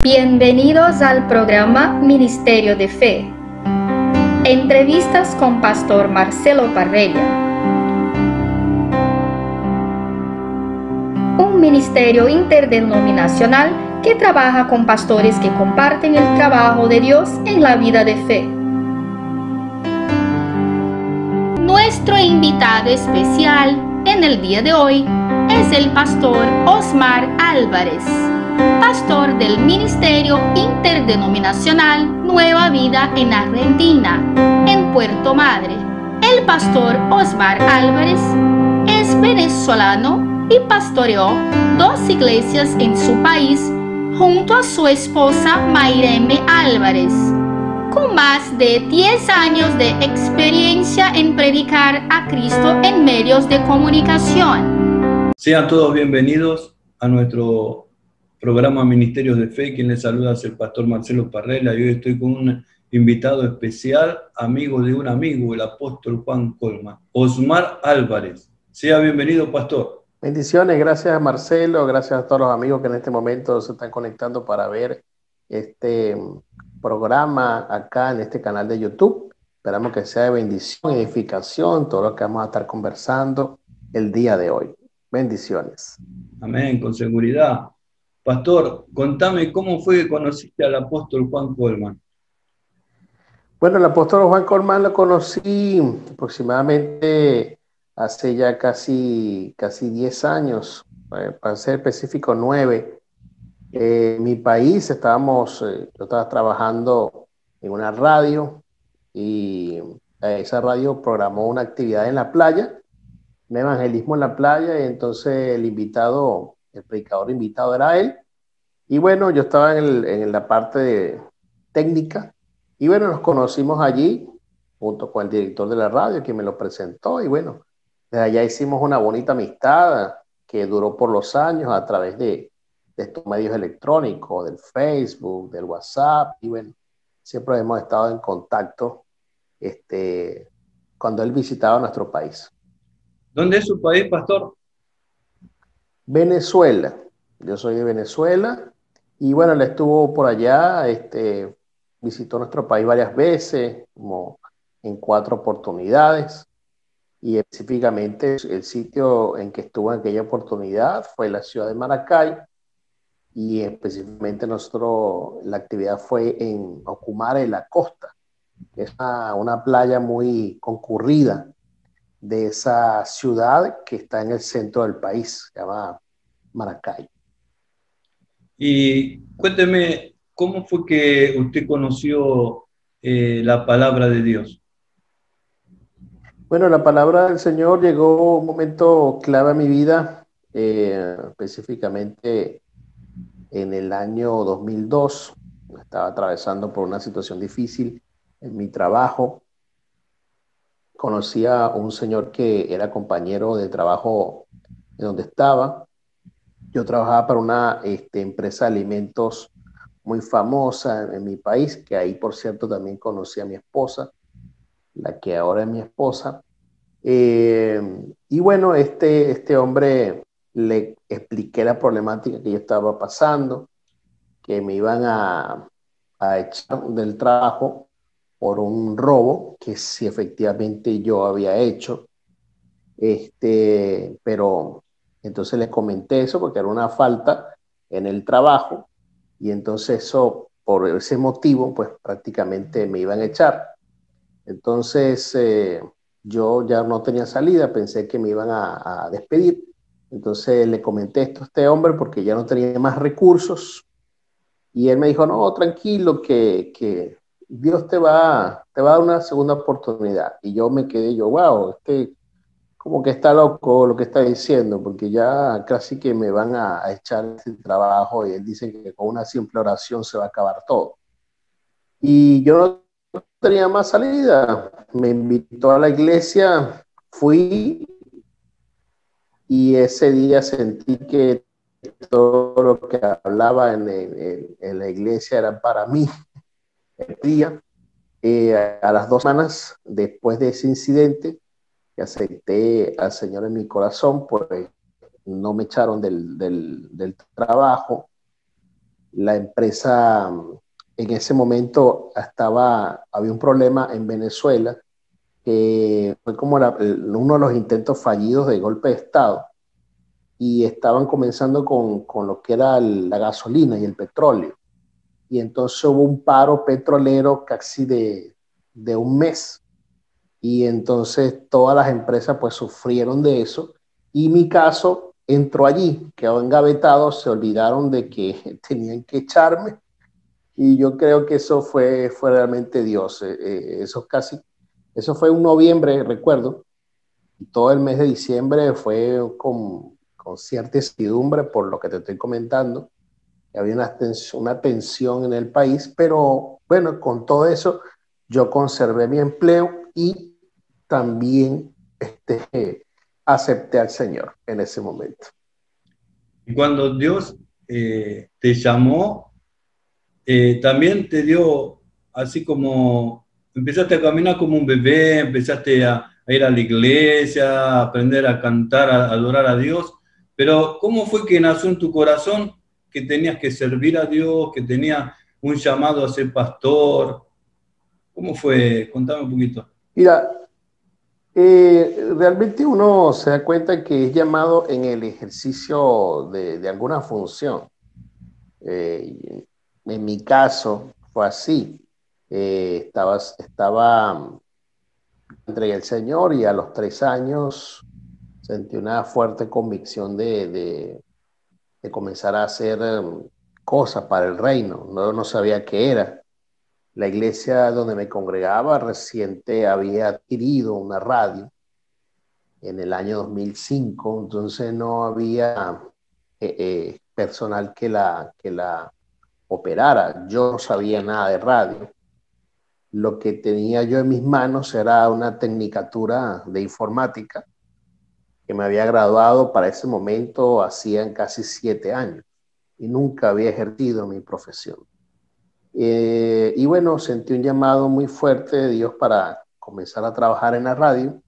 Bienvenidos al programa Ministerio de Fe. Entrevistas con Pastor Marcelo Parrella. Un ministerio interdenominacional que trabaja con pastores que comparten el trabajo de Dios en la vida de fe. Nuestro invitado especial en el día de hoy es el pastor Osmar Álvarez, pastor del Ministerio Interdenominacional Nueva Vida en Argentina, en Puerto Madre. El pastor Osmar Álvarez es venezolano y pastoreó 2 iglesias en su país junto a su esposa Mayreme Álvarez, con más de 10 años de experiencia en predicar a Cristo en medios de comunicación. Sean todos bienvenidos a nuestro programa Ministerios de Fe. Quien les saluda es el pastor Marcelo Parrella y hoy estoy con un invitado especial, amigo de un amigo, el apóstol Juan Colman, Osmar Álvarez. Sea bienvenido, pastor. Bendiciones, gracias Marcelo, gracias a todos los amigos que en este momento se están conectando para ver este programa acá en este canal de YouTube. Esperamos que sea de bendición y edificación todo lo que vamos a estar conversando el día de hoy. Bendiciones. Amén, con seguridad. Pastor, contame cómo fue que conociste al apóstol Juan Colman. Bueno, el apóstol Juan Colman lo conocí aproximadamente hace ya casi 10 años, para ser específico 9. En mi país yo estaba trabajando en una radio y esa radio programó una actividad en la playa, un evangelismo en la playa, y entonces el predicador invitado era él. Y bueno, yo estaba en la parte técnica y bueno, nos conocimos allí junto con el director de la radio, quien me lo presentó, y bueno, desde allá hicimos una bonita amistad que duró por los años a través de estos medios electrónicos, del Facebook, del WhatsApp, y bueno, siempre hemos estado en contacto cuando él visitaba nuestro país. ¿Dónde es su país, pastor? Venezuela. Yo soy de Venezuela y bueno, él estuvo por allá, visitó nuestro país varias veces, como en 4 oportunidades, y específicamente el sitio en que estuvo en aquella oportunidad fue la ciudad de Maracay. Y específicamente la actividad fue en Ocumare, la costa, que es una playa muy concurrida de esa ciudad que está en el centro del país, se llama Maracay. Y cuénteme, ¿cómo fue que usted conoció la palabra de Dios? Bueno, la palabra del Señor llegó un momento clave a mi vida, específicamente en el año 2002. Estaba atravesando por una situación difícil en mi trabajo. Conocí a un señor que era compañero de trabajo en donde estaba. Yo trabajaba para una empresa de alimentos muy famosa en mi país, que ahí, por cierto, también conocí a mi esposa, la que ahora es mi esposa. Y bueno, este hombre le expliqué la problemática que yo estaba pasando, que me iban a echar del trabajo por un robo que sí efectivamente yo había hecho. Pero entonces les comenté eso porque era una falta en el trabajo y entonces eso, por ese motivo, pues prácticamente me iban a echar. Entonces yo ya no tenía salida, pensé que me iban a despedir. Entonces le comenté esto a este hombre porque ya no tenía más recursos y él me dijo, no, tranquilo, que Dios te va a dar una segunda oportunidad. Y yo me quedé, wow, como que está loco lo que está diciendo, porque ya casi que me van a echar este trabajo y él dice que con una simple oración se va a acabar todo. Y yo no tenía más salida. Me invitó a la iglesia, fui y ese día sentí que todo lo que hablaba en la iglesia era para mí. El día, a las 2 semanas después de ese incidente, que acepté al Señor en mi corazón, pues no me echaron del trabajo. La empresa en ese momento había un problema en Venezuela, que fue como uno de los intentos fallidos de golpe de Estado, y estaban comenzando con lo que era la gasolina y el petróleo. Y entonces hubo un paro petrolero casi de un mes. Y entonces todas las empresas pues sufrieron de eso. Y mi caso entró allí, quedó engavetado, se olvidaron de que tenían que echarme. Y yo creo que eso fue realmente Dios. Eso fue en noviembre, recuerdo. Y todo el mes de diciembre fue con cierta incertidumbre por lo que te estoy comentando. Había una tensión en el país, pero bueno, con todo eso yo conservé mi empleo y también acepté al Señor en ese momento. Y cuando Dios te llamó, también te dio, así como empezaste a caminar como un bebé, empezaste a ir a la iglesia, a aprender a cantar, a adorar a Dios, pero ¿cómo fue que nació en tu corazón que tenías que servir a Dios, que tenías un llamado a ser pastor? ¿Cómo fue? Contame un poquito. Mira, realmente uno se da cuenta que es llamado en el ejercicio de alguna función. En mi caso fue así. Entregué al Señor y a los 3 años sentí una fuerte convicción de comenzar a hacer cosas para el reino. No sabía qué era. La iglesia donde me congregaba reciente había adquirido una radio en el año 2005, entonces no había personal que la operara. Yo no sabía nada de radio. Lo que tenía yo en mis manos era una tecnicatura de informática que me había graduado para ese momento hacían casi 7 años y nunca había ejercido mi profesión. Y bueno, sentí un llamado muy fuerte de Dios para comenzar a trabajar en la radio.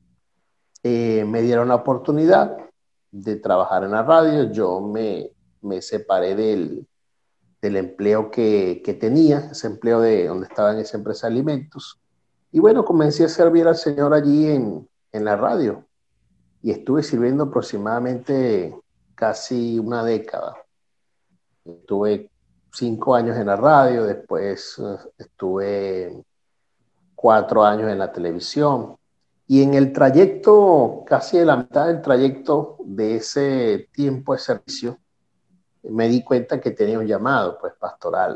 Me dieron la oportunidad de trabajar en la radio. Yo me separé del empleo que tenía, ese empleo de donde estaba en esa empresa de alimentos. Y bueno, comencé a servir al Señor allí en la radio. Y estuve sirviendo aproximadamente casi una década. Estuve 5 años en la radio, después estuve 4 años en la televisión. Y en el trayecto, casi de la mitad del trayecto de ese tiempo de servicio, me di cuenta que tenía un llamado, pues, pastoral.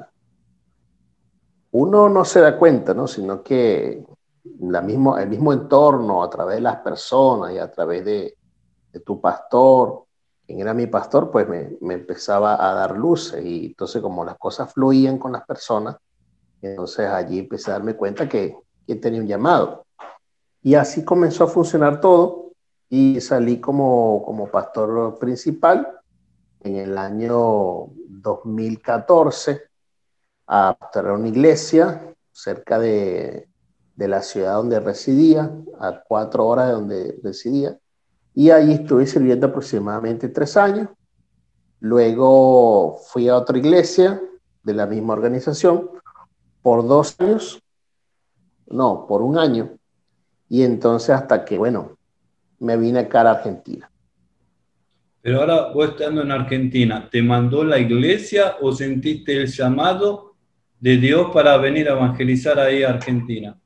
Uno no se da cuenta, ¿no? Sino que el mismo entorno, a través de las personas y a través de tu pastor, quien era mi pastor, pues me empezaba a dar luces. Y entonces, como las cosas fluían con las personas, entonces allí empecé a darme cuenta que tenía un llamado. Y así comenzó a funcionar todo y salí como pastor principal en el año 2014 a pastorear una iglesia cerca de la ciudad donde residía, a 4 horas de donde residía. Y allí estuve sirviendo aproximadamente 3 años. Luego fui a otra iglesia de la misma organización por 2 años, no, por 1 año. Y entonces hasta que, bueno, me vine acá a la Argentina. Pero ahora vos estando en Argentina, ¿te mandó la iglesia o sentiste el llamado de Dios para venir a evangelizar ahí a Argentina?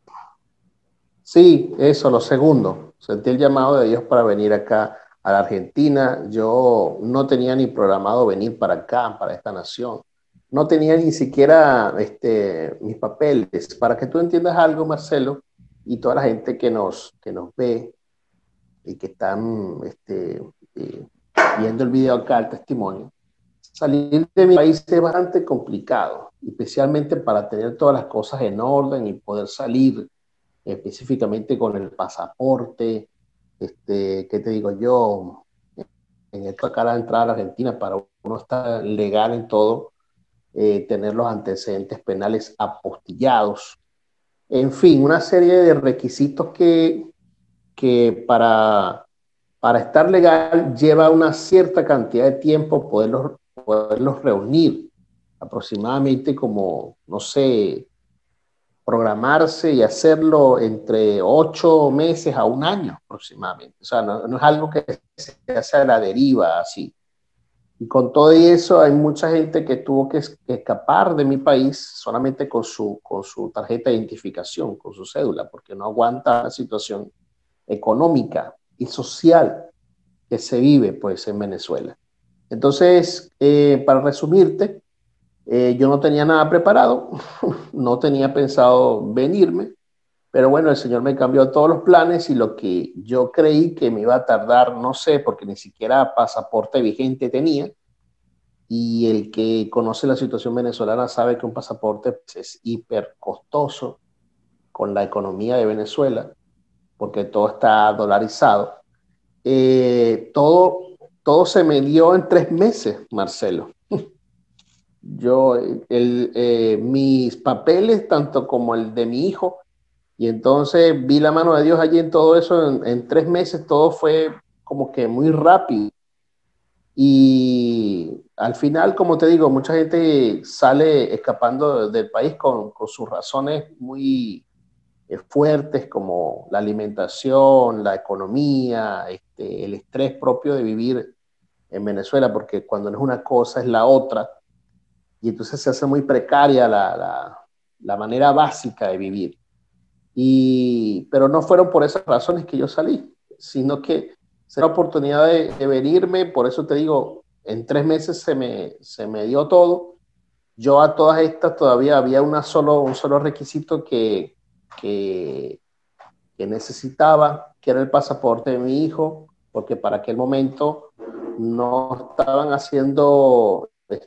Sí, eso, lo segundo. Sentí el llamado de Dios para venir acá a la Argentina. Yo no tenía ni programado venir para acá, para esta nación. No tenía ni siquiera mis papeles. Para que tú entiendas algo, Marcelo, y toda la gente que nos ve y que están viendo el video acá, el testimonio, salir de mi país es bastante complicado, especialmente para tener todas las cosas en orden y poder salir específicamente con el pasaporte, ¿qué te digo yo? En esta cara de entrada a la Argentina, para uno estar legal en todo, tener los antecedentes penales apostillados, en fin, una serie de requisitos que para estar legal lleva una cierta cantidad de tiempo poderlos reunir. aproximadamente como, no sé, programarse y hacerlo entre 8 meses a un año aproximadamente. O sea, no es algo que se hace a la deriva así. Y con todo eso hay mucha gente que tuvo que escapar de mi país solamente con su tarjeta de identificación, con su cédula, porque no aguanta la situación económica y social que se vive pues en Venezuela. Entonces, para resumirte, yo no tenía nada preparado, no tenía pensado venirme, pero bueno, el Señor me cambió todos los planes y lo que yo creí que me iba a tardar, no sé, porque ni siquiera pasaporte vigente tenía, y el que conoce la situación venezolana sabe que un pasaporte pues, es hiper costoso con la economía de Venezuela, porque todo está dolarizado. Todo se me dio en 3 meses, Marcelo. Yo, mis papeles, tanto como el de mi hijo, y entonces vi la mano de Dios allí en todo eso, en 3 meses todo fue como que muy rápido. Y al final, como te digo, mucha gente sale escapando del país con sus razones muy fuertes, como la alimentación, la economía, el estrés propio de vivir en Venezuela, porque cuando no es una cosa es la otra, y entonces se hace muy precaria la manera básica de vivir. Pero no fueron por esas razones que yo salí, sino que será la oportunidad de venirme. Por eso te digo, en 3 meses se me dio todo. Yo a todas estas todavía había un solo requisito que necesitaba, que era el pasaporte de mi hijo, porque para aquel momento no estaban haciendo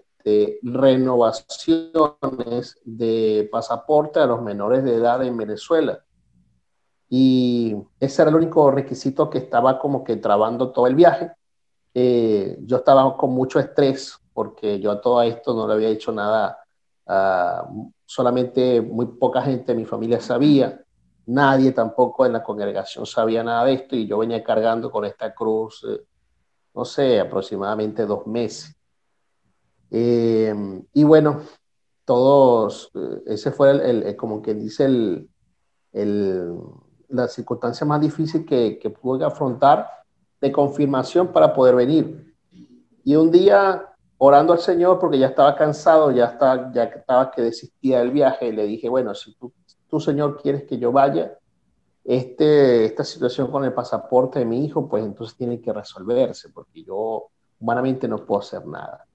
renovaciones de pasaporte a los menores de edad en Venezuela. Y ese era el único requisito que estaba como que trabando todo el viaje. Yo estaba con mucho estrés porque yo a todo esto no le había hecho nada, solamente muy poca gente de mi familia sabía, nadie tampoco en la congregación sabía nada de esto, y yo venía cargando con esta cruz, no sé, aproximadamente 2 meses. Y bueno, ese fue como quien dice la circunstancia más difícil que pude afrontar de confirmación para poder venir. Y un día, orando al Señor, porque ya estaba cansado, ya estaba que desistía del viaje, le dije, bueno, si tú Señor, quieres que yo vaya, esta situación con el pasaporte de mi hijo, pues entonces tiene que resolverse, porque yo humanamente no puedo hacer nada.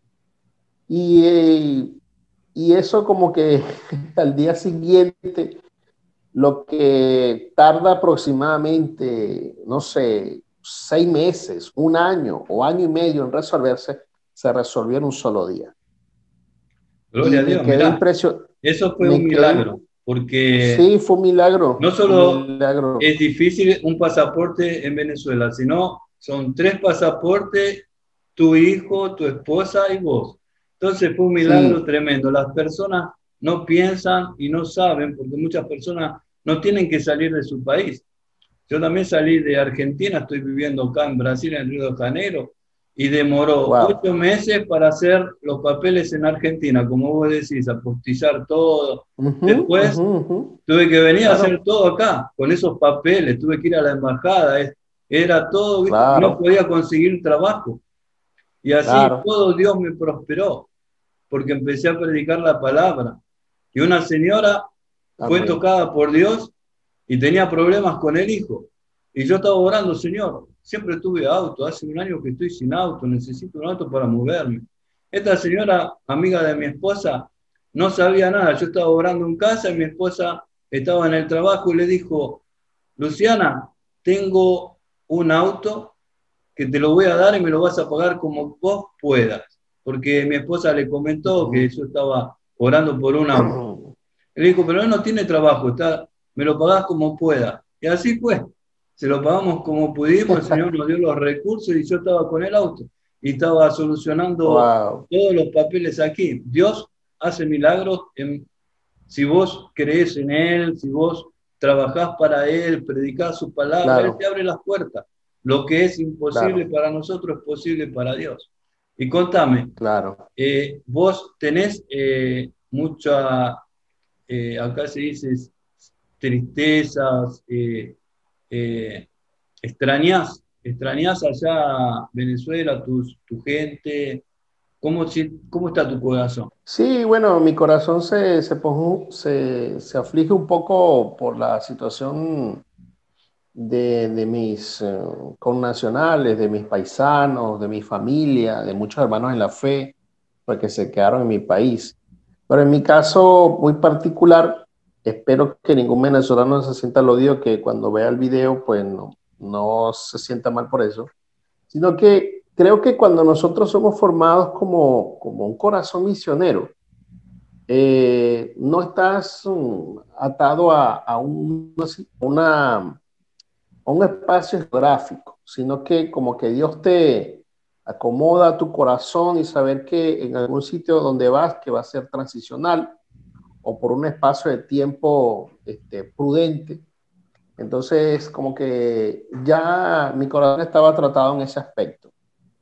Y eso como que al día siguiente, lo que tarda aproximadamente, no sé, 6 meses, 1 año o año y medio en resolverse, se resolvió en un solo día. Gloria a Dios, mirá, eso fue un milagro, porque sí, fue un milagro. No solo es difícil un pasaporte en Venezuela, sino son 3 pasaportes, tu hijo, tu esposa y vos. Entonces fue un milagro tremendo. Las personas no piensan y no saben, porque muchas personas no tienen que salir de su país. Yo también salí de Argentina, estoy viviendo acá en Brasil, en Río de Janeiro, y demoró 8 meses para hacer los papeles en Argentina, como vos decís, apostizar todo. Después tuve que venir a hacer todo acá, con esos papeles, tuve que ir a la embajada, era todo, no podía conseguir trabajo. Y así todo Dios me prosperó, porque empecé a predicar la palabra. Y una señora fue tocada por Dios y tenía problemas con el hijo. Y yo estaba orando, Señor, siempre tuve auto, hace 1 año que estoy sin auto, necesito un auto para moverme. Esta señora, amiga de mi esposa, no sabía nada. Yo estaba orando en casa y mi esposa estaba en el trabajo y le dijo, Luciana, tengo un auto que te lo voy a dar y me lo vas a pagar como vos puedas. Porque mi esposa le comentó que yo estaba orando por un auto. Le dijo, pero él no tiene trabajo, me lo pagás como pueda. Y así fue. Se lo pagamos como pudimos, el Señor nos dio los recursos y yo estaba con el auto y estaba solucionando todos los papeles aquí. Dios hace milagros si vos crees en Él, si vos trabajás para Él, predicás su palabra, Él te abre las puertas. Lo que es imposible para nosotros es posible para Dios. Y contame, Claro. vos tenés mucha, acá se dice, tristezas, eh, extrañás allá Venezuela, tu gente, ¿cómo está tu corazón? Sí, bueno, mi corazón se aflige un poco por la situación de mis connacionales, de mis paisanos, de mi familia, de muchos hermanos en la fe, porque se quedaron en mi país. Pero en mi caso muy particular, espero que ningún venezolano se sienta al odio que cuando vea el video, pues no se sienta mal por eso, sino que creo que cuando nosotros somos formados como un corazón misionero, no estás atado a un espacio geográfico, sino que como que Dios te acomoda tu corazón y saber que en algún sitio donde vas, que va a ser transicional o por un espacio de tiempo prudente. Entonces, como que ya mi corazón estaba tratado en ese aspecto.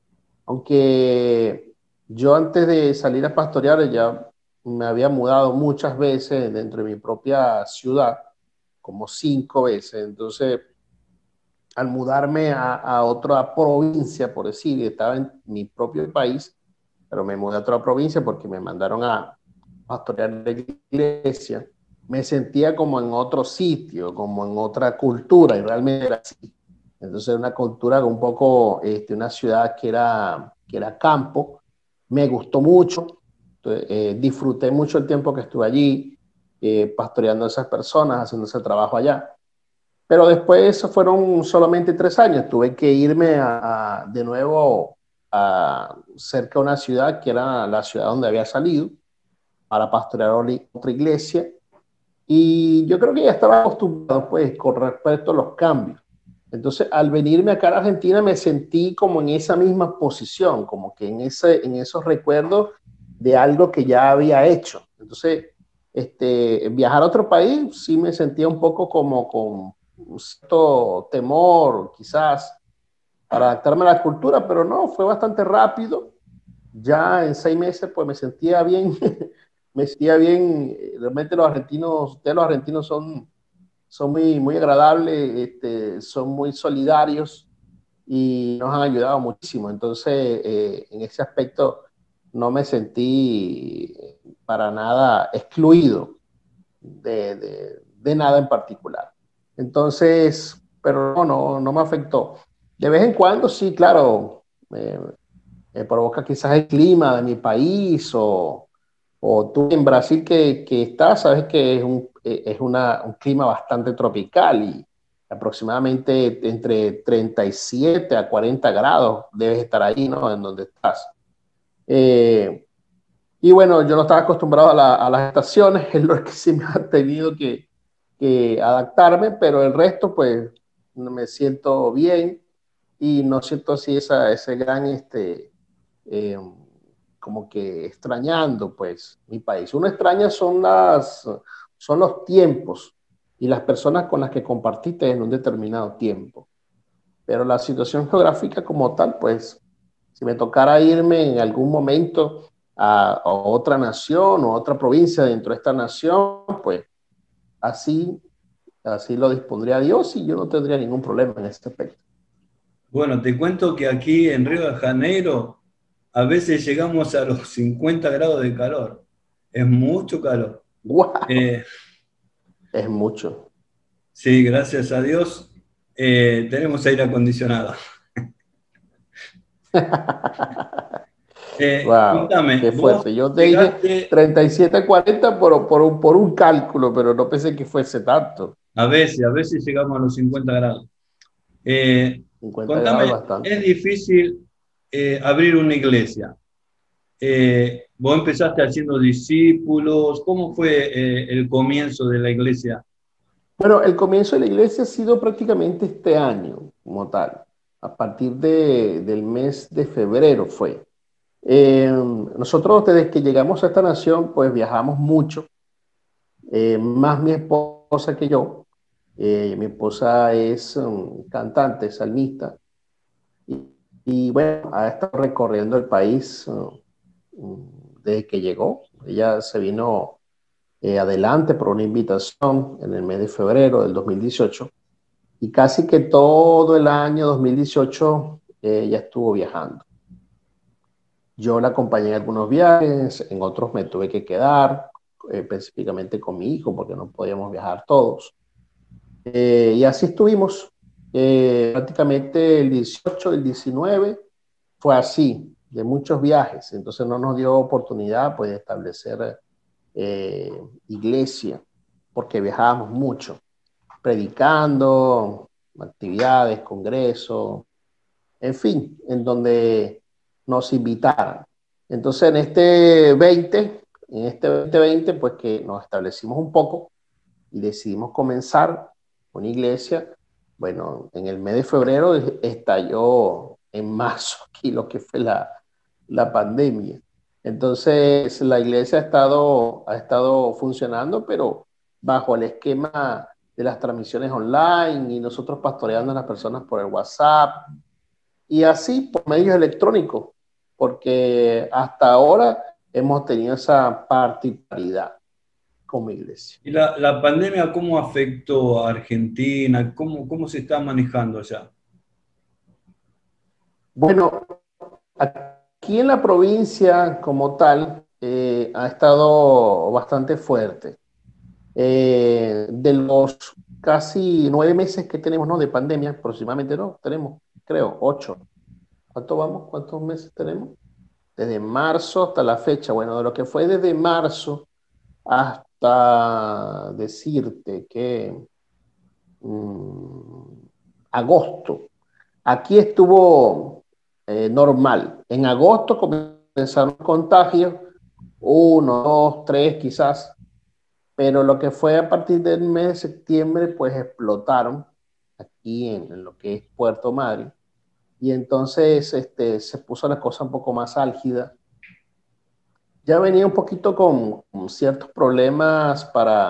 Aunque yo antes de salir a pastorear ya me había mudado muchas veces dentro de mi propia ciudad, como 5 veces. Entonces, al mudarme a otra provincia, por decir, estaba en mi propio país, pero me mudé a otra provincia porque me mandaron a pastorear la iglesia, me sentía como en otro sitio, como en otra cultura, y realmente era así. Entonces, una cultura un poco, una ciudad que era campo, me gustó mucho, disfruté mucho el tiempo que estuve allí, pastoreando a esas personas, haciendo ese trabajo allá. Pero después fueron solamente 3 años. Tuve que irme de nuevo a cerca de una ciudad que era la ciudad donde había salido para pastorear otra iglesia. Y yo creo que ya estaba acostumbrado pues con respecto a los cambios. Entonces, al venirme acá a la Argentina me sentí como en esa misma posición, como que en esos recuerdos de algo que ya había hecho. Entonces, viajar a otro país sí me sentía un poco como con un cierto temor, quizás, para adaptarme a la cultura, pero no, fue bastante rápido. Ya en 6 meses, pues me sentía bien, me sentía bien. Realmente los argentinos son muy agradables, son muy solidarios y nos han ayudado muchísimo. Entonces, en ese aspecto, no me sentí para nada excluido de nada en particular. Entonces, pero no me afectó. De vez en cuando, sí, claro, provoca quizás el clima de mi país o tú en Brasil que estás, sabes que es un clima bastante tropical y aproximadamente entre 37 a 40 grados debes estar ahí, ¿no? En donde estás. Y bueno, yo no estaba acostumbrado a las estaciones, es lo que sí me ha tenido que adaptarme, pero el resto, pues, me siento bien y no siento así ese gran, eh, como que extrañando, pues, mi país. Uno extraña son los tiempos y las personas con las que compartiste en un determinado tiempo. Pero la situación geográfica como tal, pues, si me tocara irme en algún momento a otra nación o otra provincia dentro de esta nación, pues así, así lo dispondría Dios y yo no tendría ningún problema en este aspecto. Bueno, te cuento que aquí en Río de Janeiro a veces llegamos a los 50 grados de calor. Es mucho calor. ¡Wow! Eh, Es mucho. sí, gracias a Dios tenemos aire acondicionado. Wow, Contame, qué vos fuerte. Yo te dije llegaste 37 40 por un cálculo, pero no pensé que fuese tanto. a veces llegamos a los 50 grados. Eh, 50 grados es Contame, es bastante. difícil abrir una iglesia. Vos empezaste haciendo discípulos, ¿cómo fue el comienzo de la iglesia? Bueno, el comienzo de la iglesia ha sido prácticamente este año, como tal. A partir del mes de febrero fue. Nosotros desde que llegamos a esta nación, pues viajamos mucho, más mi esposa que yo. Mi esposa es cantante, salmista, y y bueno, ha estado recorriendo el país desde que llegó. Ella se vino adelante por una invitación en el mes de febrero del 2018 y casi que todo el año 2018 ella estuvo viajando. Yo la acompañé en algunos viajes, en otros me tuve que quedar, específicamente con mi hijo, porque no podíamos viajar todos. Y así estuvimos. Prácticamente el 18, el 19 fue así, de muchos viajes. Entonces no nos dio oportunidad pues, de establecer iglesia, porque viajábamos mucho, predicando, actividades, congresos, en fin, en donde nos invitaran. Entonces en este 2020, pues que nos establecimos un poco y decidimos comenzar una iglesia. Bueno, en el mes de febrero estalló en marzo aquí lo que fue la pandemia. Entonces la iglesia ha estado funcionando, pero bajo el esquema de las transmisiones online y nosotros pastoreando a las personas por el WhatsApp y así por medios electrónicos, porque hasta ahora hemos tenido esa particularidad como iglesia. ¿Y la pandemia cómo afectó a Argentina? ¿Cómo se está manejando allá? Bueno, aquí en la provincia como tal ha estado bastante fuerte. De los casi 9 meses que tenemos, ¿no?, de pandemia, aproximadamente, no, tenemos, creo, 8. ¿Cuánto vamos? ¿Cuántos meses tenemos? Desde marzo hasta la fecha. Bueno, de lo que fue desde marzo hasta decirte que agosto, aquí estuvo normal. En agosto comenzaron contagios, 1, 2, 3 quizás, pero lo que fue a partir del mes de septiembre, pues explotaron aquí en lo que es Puerto Madryn, y entonces se puso la cosa un poco más álgida. Ya venía un poquito con ciertos problemas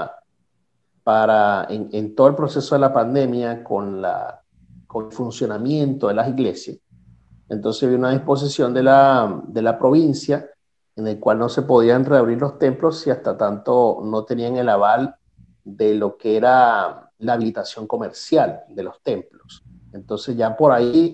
en todo el proceso de la pandemia con el funcionamiento de las iglesias. Entonces había una disposición de la provincia en el cual no se podían reabrir los templos si hasta tanto no tenían el aval de lo que era la habilitación comercial de los templos. Entonces ya por ahí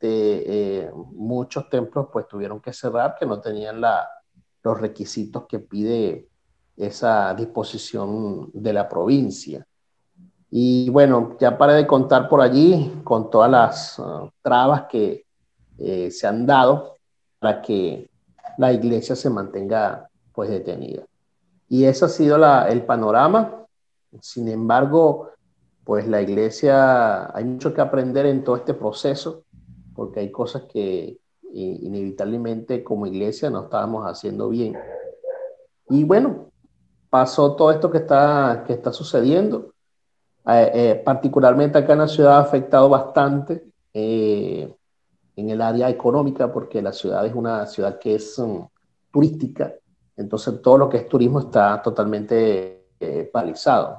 muchos templos pues tuvieron que cerrar, que no tenían los requisitos que pide esa disposición de la provincia. Y bueno, ya paré de contar por allí con todas las trabas que se han dado para que la iglesia se mantenga pues detenida. Y ese ha sido el panorama. Sin embargo, pues la iglesia, hay mucho que aprender en todo este proceso, porque hay cosas que inevitablemente como iglesia no estábamos haciendo bien. Y bueno, pasó todo esto que está sucediendo. Particularmente acá en la ciudad ha afectado bastante en el área económica, porque la ciudad es una ciudad que es turística, entonces todo lo que es turismo está totalmente paralizado.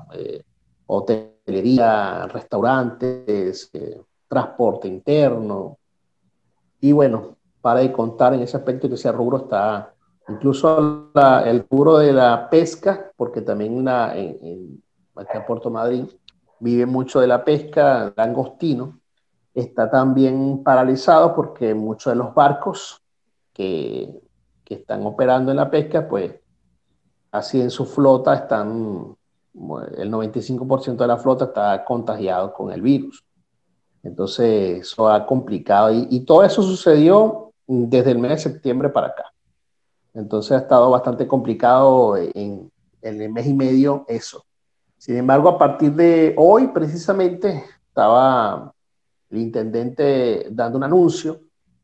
Hotelería, restaurantes, transporte interno, y bueno, para de contar en ese aspecto que ese rubro está, incluso el rubro de la pesca, porque también acá en Puerto Madryn vive mucho de la pesca, langostino, está también paralizado porque muchos de los barcos que están operando en la pesca, pues así en su flota están, el 95% de la flota está contagiado con el virus. Entonces eso ha complicado y todo eso sucedió desde el mes de septiembre para acá. Entonces ha estado bastante complicado en el mes y medio eso. Sin embargo, a partir de hoy precisamente estaba el intendente dando un anuncio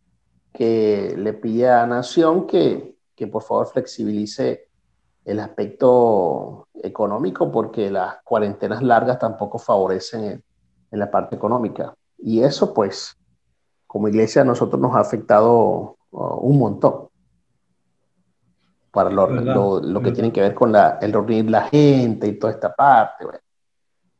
que le pide a Nación que por favor flexibilice el aspecto económico, porque las cuarentenas largas tampoco favorecen en la parte económica. Y eso, pues, como iglesia a nosotros nos ha afectado un montón para lo que tiene que ver con el reunir la gente y toda esta parte. Bueno,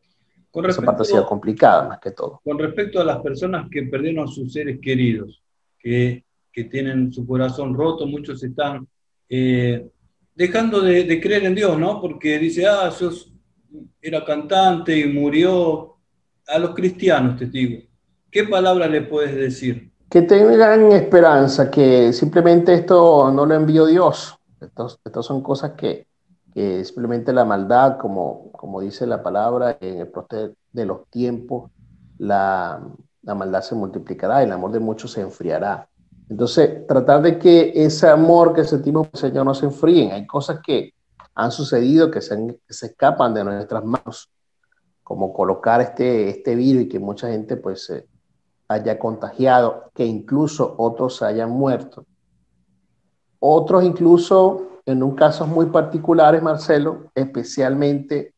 esa parte ha sido complicada más que todo. Con respecto a las personas que perdieron a sus seres queridos, que tienen su corazón roto, muchos están dejando de creer en Dios, ¿no? Porque dice, Jesús era cantante y murió. A los cristianos, te digo, ¿qué palabra le puedes decir? Que tengan esperanza, que simplemente esto no lo envió Dios. Estas son cosas que simplemente la maldad, como dice la palabra, en el proceso de los tiempos, la maldad se multiplicará y el amor de muchos se enfriará. Entonces, tratar de que ese amor que sentimos por el Señor no se enfríen. Hay cosas que han sucedido que se escapan de nuestras manos, como colocar este virus y que mucha gente pues haya contagiado, que incluso otros hayan muerto. Otros incluso, en un casos muy particulares, Marcelo, especialmente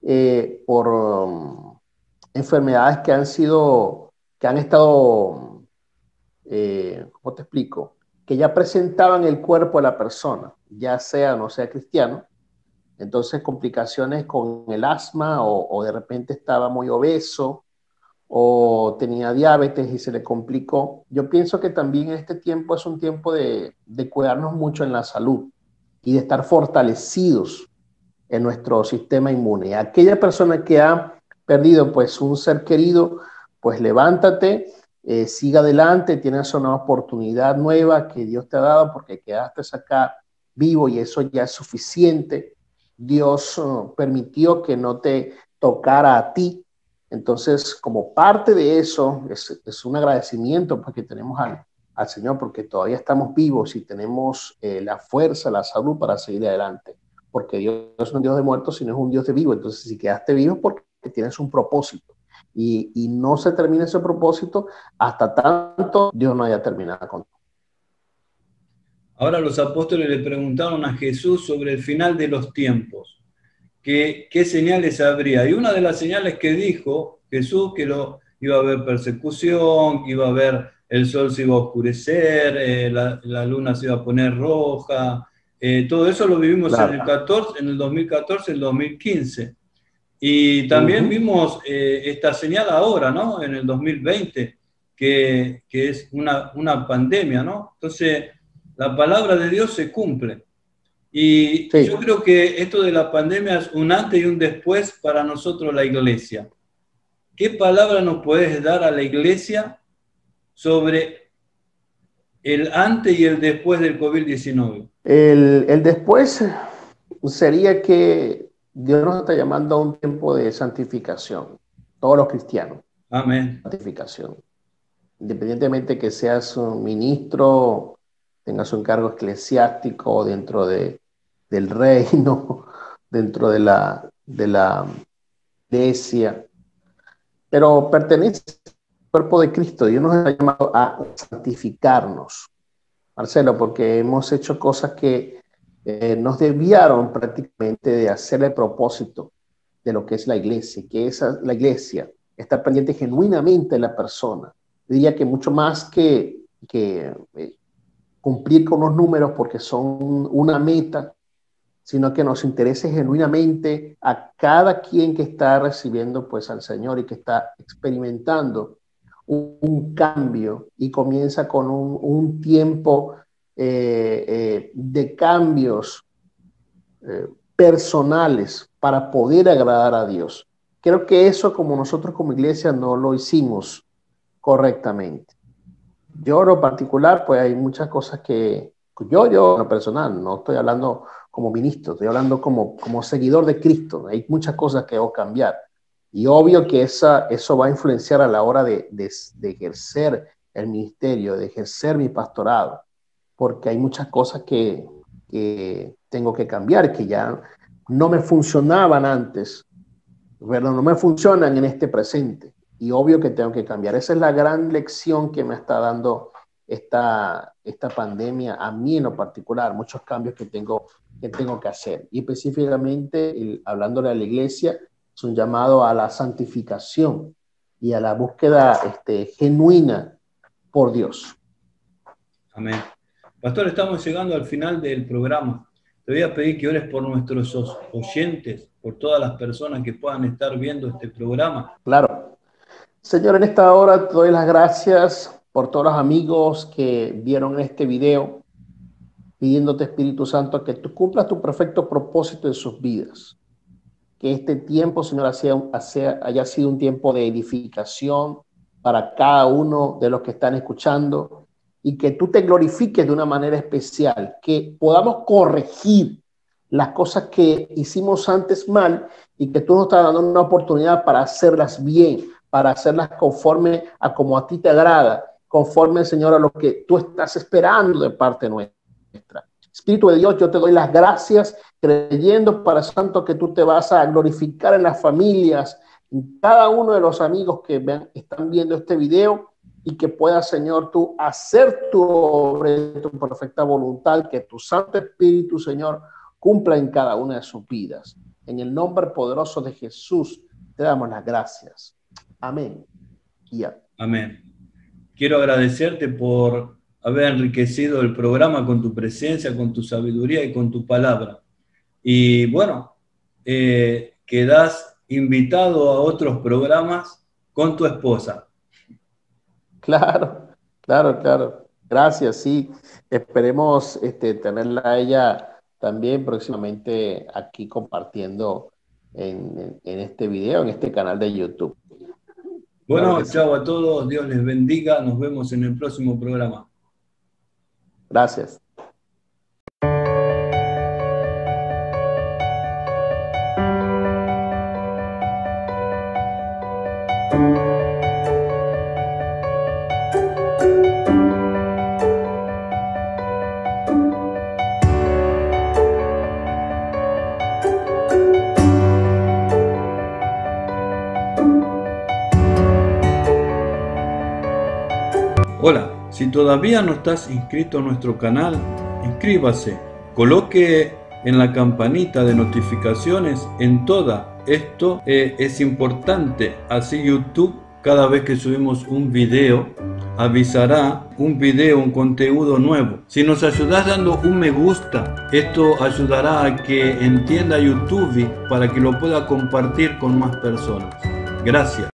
por enfermedades que han estado, ¿cómo te explico? Que ya presentaban el cuerpo de la persona, ya sea o no sea cristiano. Entonces, complicaciones con el asma o de repente estaba muy obeso o tenía diabetes y se le complicó. Yo pienso que también este tiempo es un tiempo de cuidarnos mucho en la salud y de estar fortalecidos en nuestro sistema inmune. Aquella persona que ha perdido pues un ser querido, pues levántate, siga adelante, tienes una oportunidad nueva que Dios te ha dado porque quedaste acá vivo y eso ya es suficiente. Dios permitió que no te tocara a ti. Entonces, como parte de eso, es un agradecimiento porque tenemos al Señor, porque todavía estamos vivos y tenemos la fuerza, la salud para seguir adelante. Porque Dios no es un Dios de muertos, sino es un Dios de vivos. Entonces, si quedaste vivo es porque tienes un propósito. Y no se termina ese propósito hasta tanto Dios no haya terminado con. Ahora los apóstoles le preguntaron a Jesús sobre el final de los tiempos, qué señales habría. Y una de las señales que dijo Jesús, que iba a haber persecución, iba a haber el sol se iba a oscurecer, la luna se iba a poner roja, todo eso lo vivimos claro. en el 2014, en el 2015. Y también vimos esta señal ahora, ¿no? En el 2020, que es una pandemia, ¿no? Entonces, la palabra de Dios se cumple. Y sí. Yo creo que esto de la pandemia es un antes y un después para nosotros la iglesia. ¿Qué palabra nos puedes dar a la iglesia sobre el antes y el después del COVID-19? El después sería que Dios nos está llamando a un tiempo de santificación. Todos los cristianos. Amén. Santificación. Independientemente que seas un ministro, tengas un cargo eclesiástico dentro del reino, dentro de la iglesia, pero pertenece al cuerpo de Cristo. Dios nos ha llamado a santificarnos, Marcelo, porque hemos hecho cosas que nos desviaron prácticamente de hacer el propósito de lo que es la iglesia, que es la iglesia, estar pendiente genuinamente de la persona. Diría que mucho más que cumplir con los números porque son una meta, sino que nos interese genuinamente a cada quien que está recibiendo pues al Señor y que está experimentando un cambio y comienza con un tiempo de cambios personales para poder agradar a Dios. Creo que eso como nosotros como iglesia no lo hicimos correctamente. Yo en lo particular, pues hay muchas cosas que yo en lo personal, no estoy hablando como ministro, estoy hablando como seguidor de Cristo. Hay muchas cosas que debo cambiar. Y obvio que eso va a influenciar a la hora de ejercer el ministerio, de ejercer mi pastorado, porque hay muchas cosas que tengo que cambiar, que ya no me funcionaban antes, pero no me funcionan en este presente. Y obvio que tengo que cambiar. Esa es la gran lección que me está dando esta pandemia a mí en lo particular, muchos cambios que tengo que hacer. Y específicamente, hablándole a la iglesia, es un llamado a la santificación y a la búsqueda genuina por Dios. Amén. Pastor, estamos llegando al final del programa. Te voy a pedir que ores por nuestros oyentes, por todas las personas que puedan estar viendo este programa. Claro. Señor, en esta hora te doy las gracias por todos los amigos que vieron este video, pidiéndote, Espíritu Santo, que tú cumplas tu perfecto propósito en sus vidas. Que este tiempo, Señor, haya sido un tiempo de edificación para cada uno de los que están escuchando, y que tú te glorifiques de una manera especial, que podamos corregir las cosas que hicimos antes mal y que tú nos estás dando una oportunidad para hacerlas bien, para hacerlas conforme a como a ti te agrada, conforme, Señor, a lo que tú estás esperando de parte nuestra. Espíritu de Dios, yo te doy las gracias, creyendo, Padre Santo, que tú te vas a glorificar en las familias, en cada uno de los amigos que están viendo este video, y que puedas, Señor, tú hacer tu obra, tu perfecta voluntad, que tu Santo Espíritu, Señor, cumpla en cada una de sus vidas. En el nombre poderoso de Jesús te damos las gracias. Amén. Amén. Quiero agradecerte por haber enriquecido el programa con tu presencia, con tu sabiduría y con tu palabra. Y bueno, quedás invitado a otros programas con tu esposa. Claro, claro, claro. Gracias, sí. Esperemos tenerla a ella también próximamente aquí compartiendo en este video, en este canal de YouTube. Bueno, Claro, chao a todos, Dios les bendiga, nos vemos en el próximo programa. Gracias. Hola, si todavía no estás inscrito a nuestro canal, inscríbase, coloque en la campanita de notificaciones en toda. Esto es importante, así YouTube cada vez que subimos un video avisará un video, un contenido nuevo. Si nos ayudas dando un me gusta, esto ayudará a que entienda YouTube para que lo pueda compartir con más personas. Gracias.